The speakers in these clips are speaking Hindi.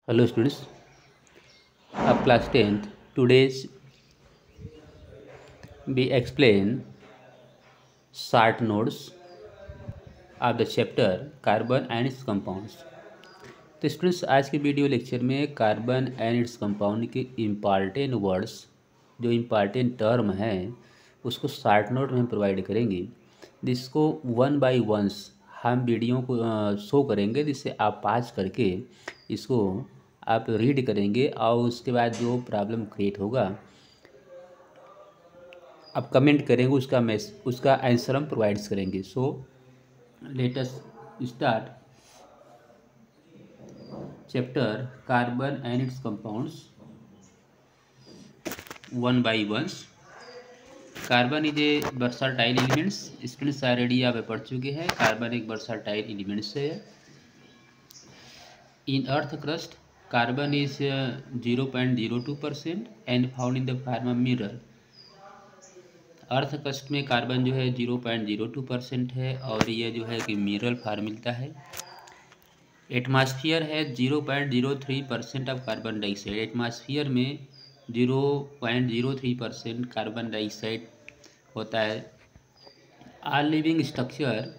Hello students of class 10th. Today's we explain short notes of the chapter carbon and its compounds. तो स्टूडेंट्स आज के वीडियो लेक्चर में कार्बन एंड इट्स कंपाउंड के इम्पॉर्टेंट वर्ड्स जो इम्पॉर्टेंट टर्म हैं उसको शॉर्ट नोट में हम प्रोवाइड करेंगे जिसको वन बाय वंस हम वीडियो को शो करेंगे जिससे आप पास करके इसको आप रीड करेंगे और उसके बाद जो प्रॉब्लम क्रिएट होगा आप कमेंट करेंगे उसका आंसर हम प्रोवाइड्स करेंगे। So let us start chapter carbon and its compounds one by ones. Carbon is a versatile elements. Students already आप पढ़ चुके हैं कार्बन एक वर्सटाइल एलिमेंट्स है। In earth crust carbon is 0.02% and found in the form of mirror. Earth crust में कार्बन जो है 0.02% है और ये जो है कि मिनरल फॉर्म मिलता है। एटमॉस्फेयर है 0.03% ऑफ कार्बन डाइऑक्साइड। एटमॉस्फेयर में 0.03% कार्बन डाइऑक्साइड होता है। All living structure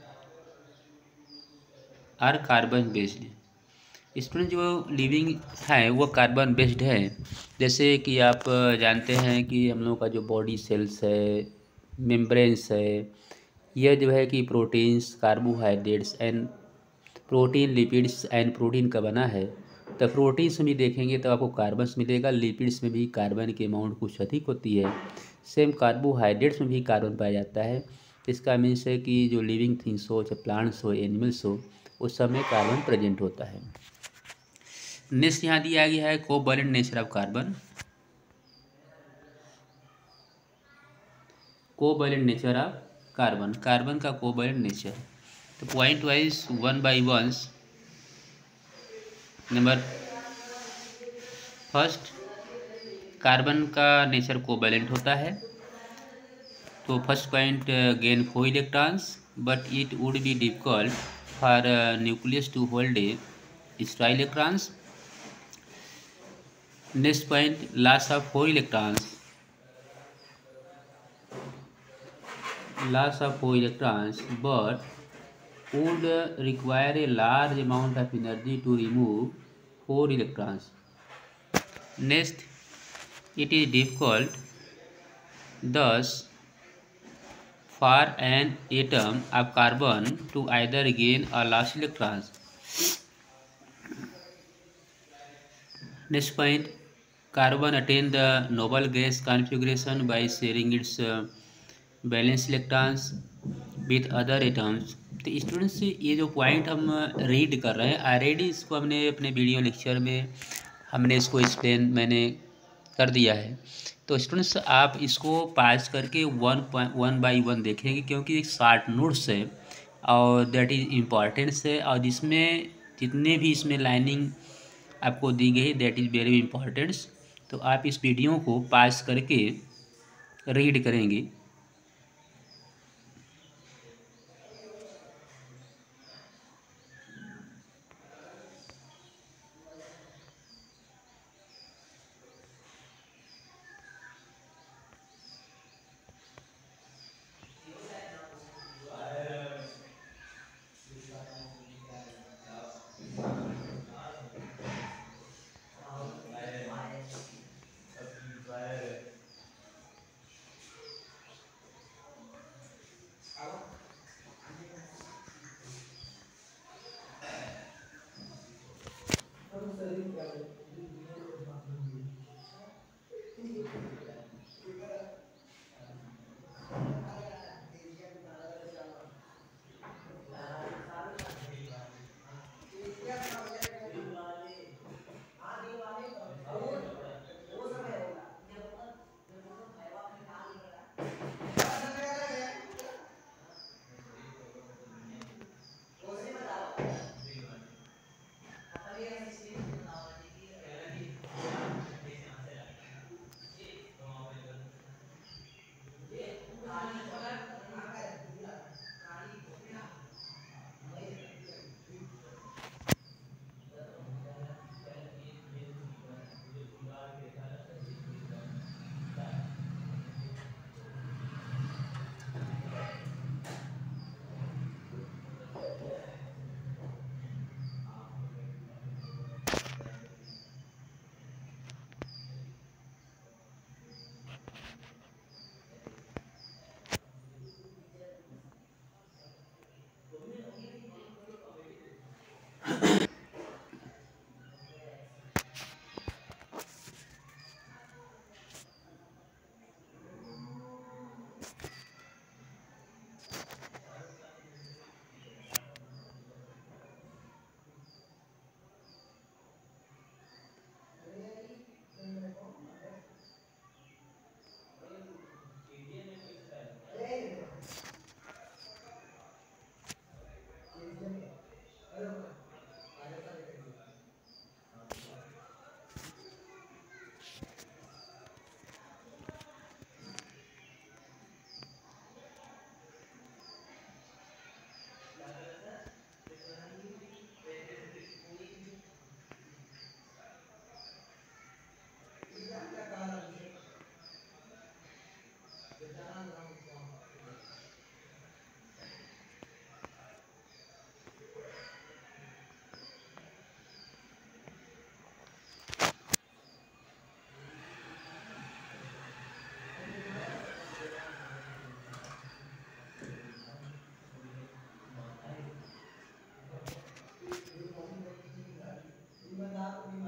are carbon based. Student जो लिविंग है वो कार्बन बेस्ड है। जैसे कि आप जानते हैं कि हम लोग का जो बॉडी सेल्स है, मेम्ब्रेन्स है, यह जो है कि proteins, carbohydrates and protein, lipids and protein का बना है। तो प्रोटीन्स में भी देखेंगे तो आपको कार्बन्स मिलेगा, लिपिड्स में भी कार्बन की अमाउंट कुछ अधिक होती है। सेम कार्बोहाइड्रेट्स में भी कार्बन पाया जाता है। इसका मीन्स है कि जो लिविंग थिंग्स हो, चाहे प्लांट्स हो, एनिमल्स हो, उस सब में कार्बन प्रेजेंट होता है। नेक्स्ट यहाँ दिया गया है covalent nature of carbon. Covalent nature of carbon, carbon का कोवैलेंट नेचर। तो point wise one by ones. Number first, carbon का नेचर कोवैलेंट होता है। तो first point, gain 4 electrons but it would be difficult for nucleus to hold a extra electrons. Next point, loss of 4 electrons, loss of 4 electrons but would require a large amount of energy to remove 4 electrons. Next, it is difficult thus for an atom of carbon to either gain or lose electrons. Next point, carbon attain the noble gas configuration by sharing its balance electrons with other atoms. तो स्टूडेंट्स ये जो पॉइंट हम रीड कर रहे हैं ऑलरेडी इसको हमने अपने वीडियो लेक्चर में हमने इसको एक्सप्लेन मैंने कर दिया है। तो स्टूडेंट्स आप इसको पास करके वन बाय वन देखेंगे क्योंकि एक शॉर्ट नोट्स है और दैट इज़ इम्पॉर्टेंस है और जिसमें जितने भी इसमें लाइनिंग आपको दी गई दैट इज़ वेरी इम्पॉर्टेंस। तो आप इस वीडियो को पास करके रीड करेंगे।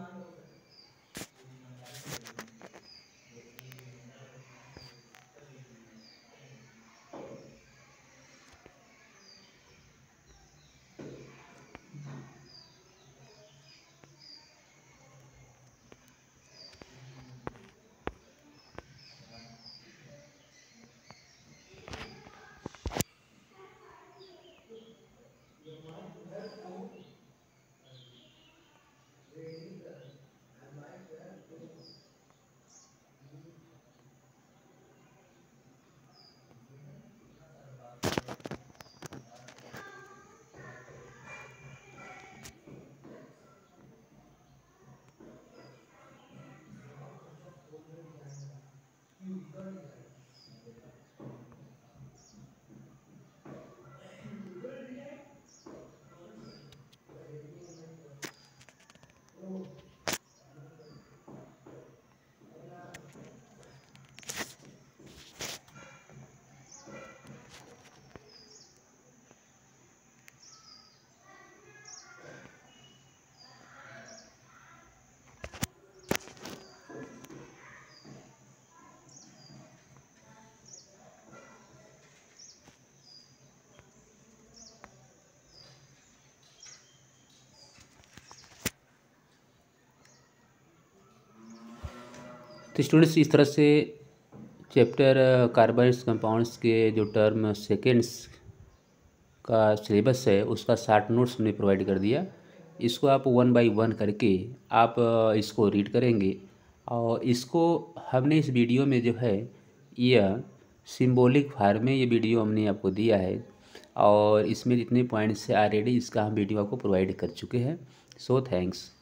तो स्टूडेंट्स इस तरह से चैप्टर कार्बन्स कंपाउंड्स के जो टर्म सेकेंड्स का सिलेबस है उसका 60 नोट्स हमने प्रोवाइड कर दिया। इसको आप 1 बाय 1 करके आप इसको रीड करेंगे और इसको हमने इस वीडियो में जो है यह सिंबॉलिक फार्म में ये वीडियो हमने आपको दिया है और इसमें जितने पॉइंट्स है ऑलरेडी इसका हम वीडियो आपको प्रोवाइड कर चुके हैं। So thanks.